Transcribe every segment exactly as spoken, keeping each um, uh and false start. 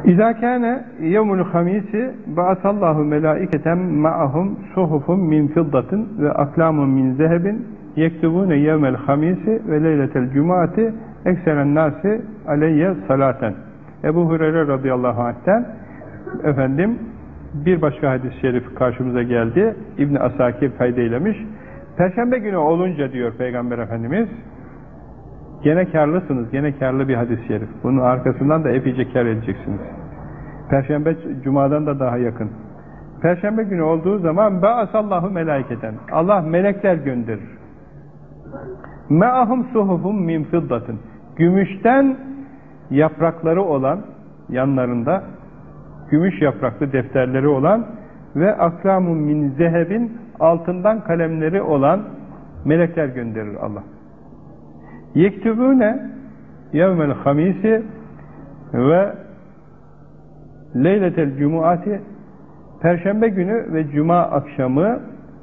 İzâ kâne yevmul hamîsi ba'asallahu melâiketen ma'ahum suhufun min fiddatin ve aklâmun min zehebin yektubûne yevmel hamîsi ve leyletel cumâti ekseren nâsi aleyye salâten. Ebu Hureyre radıyallahu anh'ten efendim bir başka hadis-i şerif karşımıza geldi. İbn Asakir kaydeylemiş. Perşembe günü olunca diyor Peygamber Efendimiz, gene kârlısınız, gene kârlı bir hadis-i şerif. Bunun arkasından da epeyce kâr edeceksiniz. Perşembe Cuma'dan da daha yakın. Perşembe günü olduğu zaman ba'asallahu melaiketen. Allah melekler gönderir. Me'ahum suhufum min fiddatin. Gümüşten yaprakları olan, yanlarında gümüş yapraklı defterleri olan ve aklamun min zehebin, altından kalemleri olan melekler gönderir Allah. Yektubune yevmel hamisi ve leyletel cumuati, perşembe günü ve cuma akşamı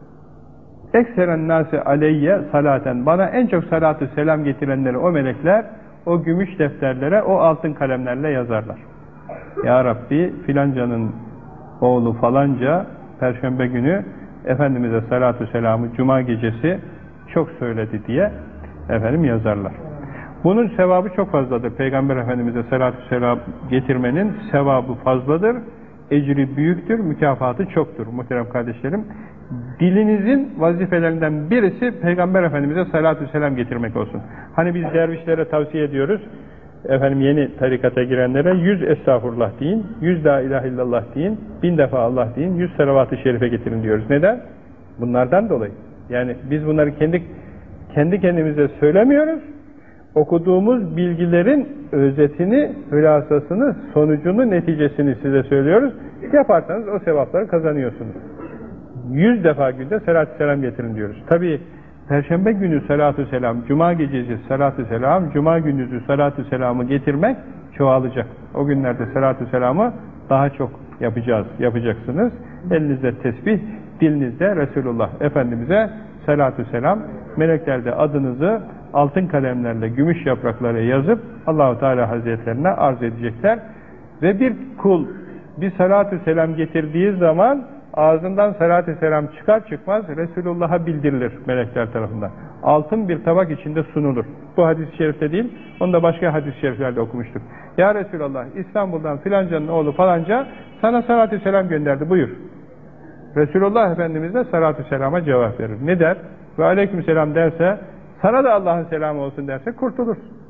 ekseren nâsi aleyye salaten, bana en çok salatü selam getirenleri o melekler o gümüş defterlere o altın kalemlerle yazarlar. Ya Rabbi filancanın oğlu falanca perşembe günü Efendimiz'e salatü selamı cuma gecesi çok söyledi diye efendim yazarlar. Bunun sevabı çok fazladır. Peygamber Efendimiz'e salatü selam getirmenin sevabı fazladır. Ecri büyüktür, mükafatı çoktur muhterem kardeşlerim. Dilinizin vazifelerinden birisi Peygamber Efendimiz'e salatü selam getirmek olsun. Hani biz dervişlere tavsiye ediyoruz, efendim yeni tarikata girenlere yüz estağfurullah deyin, yüz la ilahe illallah deyin, bin defa Allah deyin, yüz salavat-ı şerife getirin diyoruz. Neden? Bunlardan dolayı. Yani biz bunları kendi kendi kendimize söylemiyoruz. Okuduğumuz bilgilerin özetini, hülasasını, sonucunu, neticesini size söylüyoruz. Yaparsanız o sevapları kazanıyorsunuz. Yüz defa günde salatü selam getirin diyoruz. Tabii Perşembe günü salatü selam, Cuma gecesi salatü selam, Cuma gündüzü salatü selamı getirmek çoğalacak. O günlerde salatü selamı daha çok yapacağız, yapacaksınız. Elinizde tesbih, dilinizde Resulullah Efendimiz'e salatü selam, melekler de adınızı altın kalemlerle, gümüş yapraklarla yazıp Allah-u Teala Hazretlerine arz edecekler. Ve bir kul bir salatü selam getirdiği zaman ağzından salatü selam çıkar çıkmaz Resulullah'a bildirilir melekler tarafından. Altın bir tabak içinde sunulur. Bu hadis-i şerifte değil, onu da başka hadis-i şeriflerde okumuştuk. Ya Resulallah, İstanbul'dan filancanın oğlu falanca sana salatü selam gönderdi, buyur. Resulullah Efendimiz de salatü selama cevap verir. Ne der? Ve aleykümselam derse, sana da Allah'ın selamı olsun derse kurtulursun.